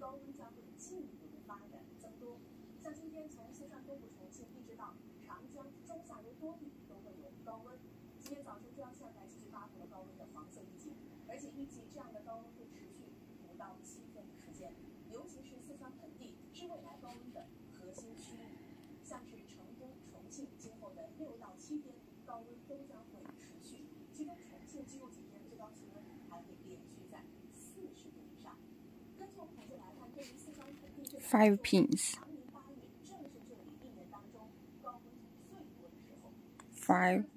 高温将会进一步的发展增多。像今天从四川东部、重庆一直到长江中下游多地都会有高温。今天早晨气象现在继续发布了高温的黄色预警，而且预计这样的高温会持续5到7天的时间，尤其是四川盆地是未来高温的核心区域，像是成都、重庆今后的6到7天高温都将会持续，其中重庆今后几天最高气温还会连续在40度以上。根据我们统计来看，对于四川盆地这 5 pins. 长宁8月正是这里一年当中高温最多的时候。 5